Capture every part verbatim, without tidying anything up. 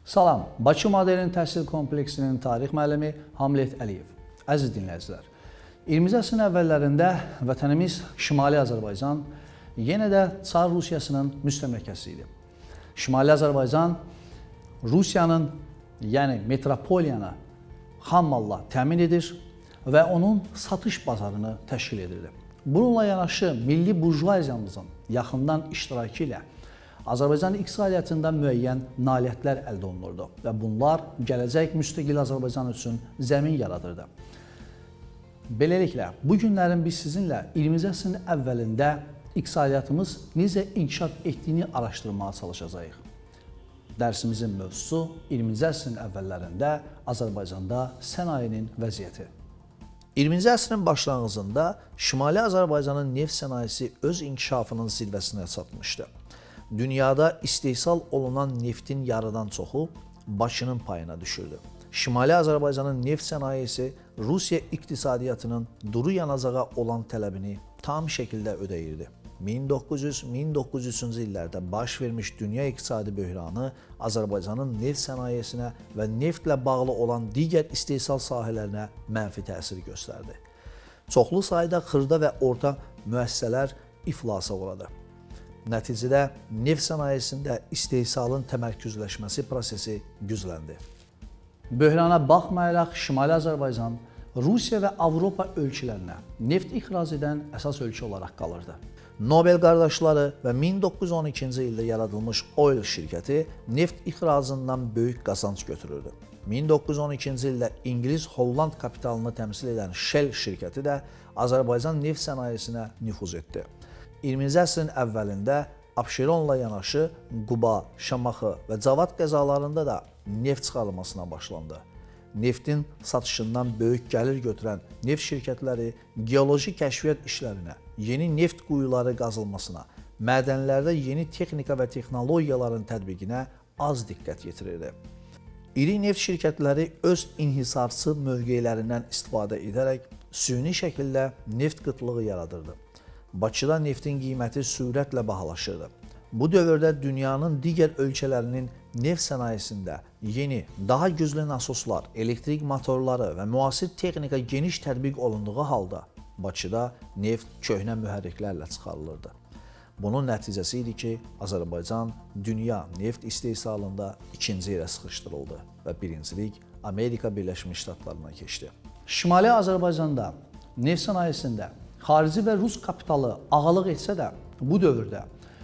Salam, Bakı Modern Təhsil Kompleksinin tarix müəllimi Hamlet Əliyev. Əziz dinləyicilər, iyirminci əsrin əvvəllərində vətənimiz Şimali Azərbaycan yenə də Çar Rusiyasının müstəmləkəsi idi. Şimali Azərbaycan Rusiyanın, yəni metropoliyanı xam malla təmin edir və onun satış bazarını təşkil edirdi. Bununla yanaşı milli burjuaziyamızın yaxından iştirakı ilə Azərbaycan iqtisadiyyatında müəyyən nailiyyətlər əldə olunurdu və bunlar gələcək müstəqil Azərbaycan üçün zəmin yaradırdı. Beləliklə, bu günlərin biz sizinlə iyirminci əsrin əvvəlində iqtisadiyyatımız necə inkişaf etdiyini araşdırmağa çalışacağıq. Dərsimizin mövzusu iyirminci əsrin əvvəllərində Azərbaycanda sənayenin vəziyyəti. iyirminci əsrin başlanğıcında Şimali Azərbaycanın neft sənayesi öz inkişafının zirvəsinə çatmışdı. Dünyada istehsal olunan neftin yarıdan çoxu Bakının payına düşürdü. Şimali Azərbaycanın neft sənayesi Rusiya iqtisadiyyatının duru yanacağa olan tələbini tam şəkildə ödəyirdi. min doqquz yüz - min doqquz yüz üçüncü illərdə baş vermiş dünya iqtisadi böhranı Azərbaycanın neft sənayesinə və neftlə bağlı olan digər istehsal sahələrinə mənfi təsir göstərdi. Çoxlu sayda xırda və orta müəssisələr iflasa uğradı. Nəticədə neft sənayesində istehsalın təmərküzləşməsi prosesi gücləndi. Böhrana baxmayaraq Şimali Azərbaycan Rusiya və Avropa ölkələrinə neft ixrac edən əsas ölkə olaraq qalırdı. Nobel qardaşları və min doqquz yüz on ikinci ildə yaradılmış Oil şirkəti neft ixracından böyük qazanc götürürdü. min doqquz yüz on ikinci ildə İngilis-Holland kapitalını təmsil edən Shell şirkəti də Azərbaycan neft sənayesinə nüfuz etdi. iyirminci əsrin əvvəlində Abşeronla yanaşı Quba, Şamaxı və Cavad qəzalarında da neft çıxarılmasına başlandı. Neftin satışından böyük gəlir götürən neft şirkətləri geoloji kəşfiyyat işlərinə, yeni neft quyuları qazılmasına, mədənlərdə yeni texnika və texnologiyaların tətbiqinə az diqqət yetirirdi. İri neft şirkətləri öz inhisarçı mövqelərindən istifadə edərək süni şəkildə neft qıtlığı yaradırdı. Bakıda neftin qiyməti sürətlə bahalaşırdı. Bu dövrdə dünyanın digər ölkələrinin neft sənayesində yeni, daha güclü nasoslar, elektrik motorları və müasir texnika geniş tətbiq olunduğu halda Bakıda neft köhnə mühərriklərlə çıxarılırdı. Bunun nəticəsi idi ki, Azərbaycan dünya neft istehsalında ikinci yerə sıxışdırıldı və birincilik Amerika Birləşmiş Ştatlarına keçdi. Şimali Azərbaycanda neft sənayesində xarici və Rus kapitalı ağalıq etsə də, bu dövrdə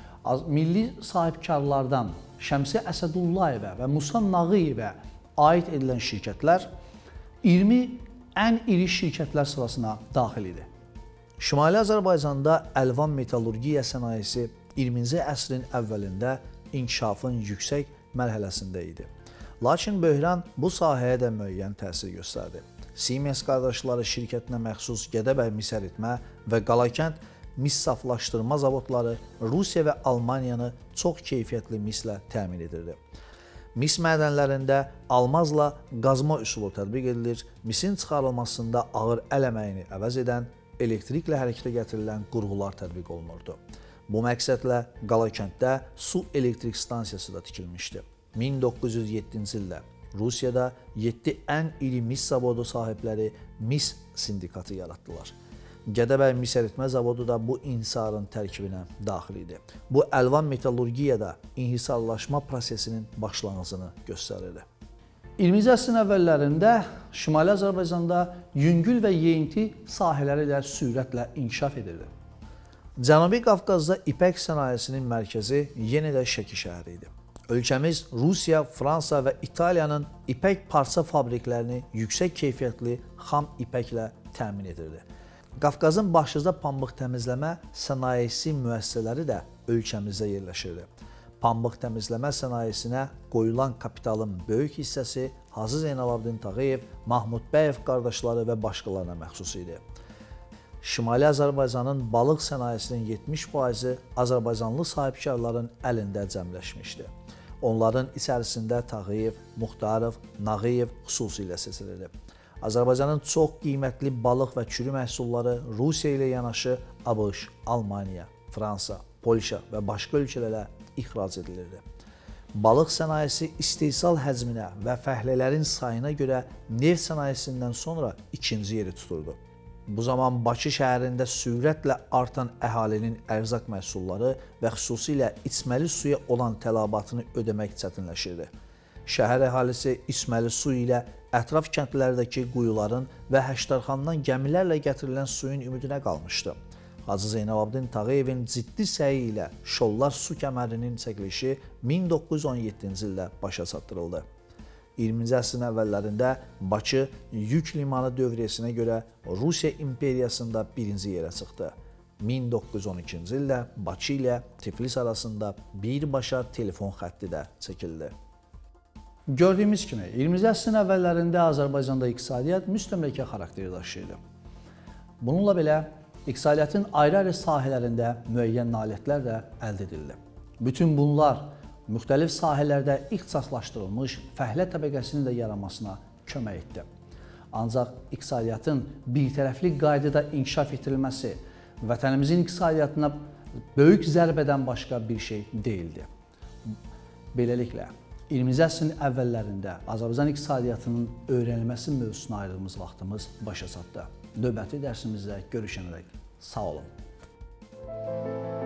milli sahibkarlardan Şəmsi Əsədullayevə və Musa Nağıyevə aid edilən şirkətlər iyirmi ən iri şirkətlər sırasına daxil idi. Şimali Azərbaycanda əlvan metallurgiya sənayesi iyirminci əsrin əvvəlində inkişafın yüksək mərhələsində idi. Lakin böhran bu sahəyə də müəyyən təsir göstərdi. Siemens qardaşları şirkətinə məxsus Gədəbəy mis əritmə və Qalakənd mis saflaşdırma zavodları Rusiya və Almaniyanı çox keyfiyyətli mislə təmin edirdi. Mis mədənlərində almazla qazma üsulu tətbiq edilir, misin çıxarılmasında ağır əl əməyini əvəz edən, elektriklə hərəkətə gətirilən qurğular tətbiq olunurdu. Bu məqsədlə Qalakənddə su elektrik stansiyası da tikilmişdi. min doqquz yüz yeddinci ildə Rusiyada yeddi ən iri mis zavodu sahibləri mis sindikatı yaratdılar. Gədəbəy mis əritmə zavodu da bu inhisarın tərkibinə daxil idi. Bu əlvan metallurgiyada inhisarlaşma prosesinin başlanğıcını göstərirdi. iyirminci əsrin əvvəllərində Şimali Azərbaycanda yüngül və yeyinti sahələri də sürətlə inkişaf edirdi. Cənubi Qafqazda ipək sənayesinin mərkəzi yenə də Şəki şəhəri idi. Ölkəmiz Rusiya, Fransa və İtaliyanın ipək parça fabriklərini yüksək keyfiyyətli xam ipəklə təmin edirdi. Qafqazın başlıca pambıq təmizləmə sənayesi müəssisələri də ölkəmizdə yerləşirdi. Pambıq təmizləmə sənayesinə qoyulan kapitalın böyük hissəsi Hacı Zeynalabdin Tağıyev, Mahmud Bəyev qardaşları və başqalarına məxsus idi. Şimali Azərbaycanın balıq sənayesinin yetmiş faizi Azərbaycanlı sahibkarların əlində cəmləşmişdi. Onların içərisində Tağıyev, Muxtarov, Nağıyev xüsusilə seçilirdi. Azərbaycanın çox qiymətli balıq və çürü məhsulları Rusiya ilə yanaşı ABŞ, Almaniya, Fransa, Polşa və başqa ölkələrə ixrac edilirdi. balıq sənayesi istehsal həcminə və fəhlələrin sayına görə neft sənayesindən sonra ikinci yeri tuturdu. Bu zaman Bakı şəhərində sürətlə artan əhalinin ərzaq məhsulları və xüsusilə içməli suya olan tələbatını ödəmək çətinləşirdi. Şəhər əhalisi içməli su ilə ətraf kəndlərdəki quyuların və Həştərxandan gəmilərlə gətirilən suyun ümidinə qalmışdı. Hacı Zeynalabdin Tağıyevin ciddi səyi ilə Şollar su kəmərinin çəkilişi min doqquz yüz on yeddinci ildə başa çatdırıldı. iyirminci əsrin əvvəllərində Bakı yük limanı dövriyyəsinə görə Rusiya imperiyasında birinci yerə çıxdı. min doqquz yüz on ikinci ildə Bakı ilə Tiflis arasında birbaşa telefon xətti də çəkildi. Gördüyümüz kimi, iyirminci əsrin əvvəllərində Azərbaycanda iqtisadiyyat müstəmləkə xarakteri daşıyırdı. Bununla belə, iqtisadiyyatın ayrı-ayrı sahələrində müəyyən nailiyyətlər də əldə edildi. Bütün bunlar müxtəlif sahələrdə ixtisaslaşdırılmış fəhlə təbəqəsinin də yaranmasına kömək etdi. Ancaq iqtisadiyyatın birtərəfli qaydada inkişaf etdirilməsi vətənimizin iqtisadiyyatına böyük zərbədən başqa bir şey deyildi. Beləliklə, iyirminci əsrin əvvəllərində Azərbaycan iqtisadiyyatının öyrənilməsi mövzusuna ayrıldığımız vaxtımız başa çatdı. Növbəti dərsimizdə görüşənədək sağ olun.